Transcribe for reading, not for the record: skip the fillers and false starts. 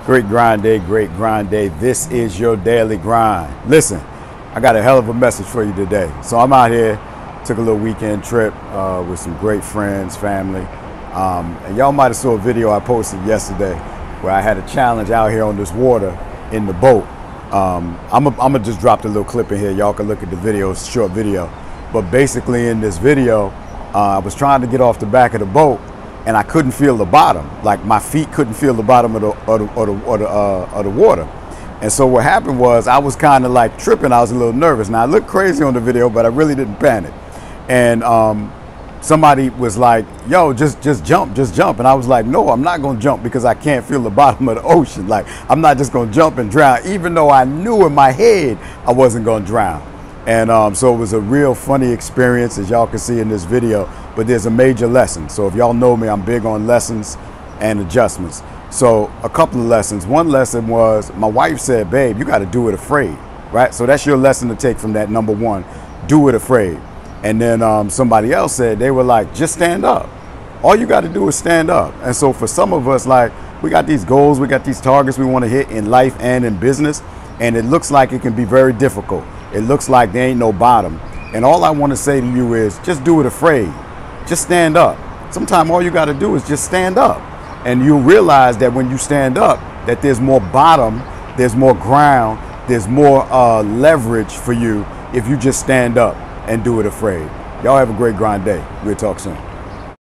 Great grind day, great grind day. This is your daily grind. Listen, I got a hell of a message for you today. So I'm out here, took a little weekend trip with some great friends, family. And y'all might have saw a video I posted yesterday where I had a challenge out here on this water in the boat. I'm gonna just drop the little clip in here. Y'all can look at the video, it's a short video. But basically in this video, I was trying to get off the back of the boat and I couldn't feel the bottom. Like my feet couldn't feel the bottom of the water. And so what happened was I was kind of like tripping. I was a little nervous. Now I looked crazy on the video, but I really didn't panic. And somebody was like, yo, just jump. And I was like, no, I'm not gonna jump because I can't feel the bottom of the ocean. Like, I'm not just gonna jump and drown, even though I knew in my head I wasn't gonna drown. And so it was a real funny experience, as y'all can see in this video, but there's a major lesson. So if y'all know me, I'm big on lessons and adjustments. So a couple of lessons. One lesson was my wife said, babe, you got to do it afraid, right? So that's your lesson to take from that. Number one, do it afraid. And then somebody else said, they were like, just stand up. All you got to do is stand up. And so for some of us, like, we got these goals, we got these targets we want to hit in life and in business. And it looks like it can be very difficult. It looks like there ain't no bottom. And all I want to say to you is just do it afraid. Just stand up. Sometimes all you got to do is just stand up. And you'll realize that when you stand up, that there's more bottom, there's more ground, there's more leverage for you if you just stand up and do it afraid. Y'all have a great grind day. We'll talk soon.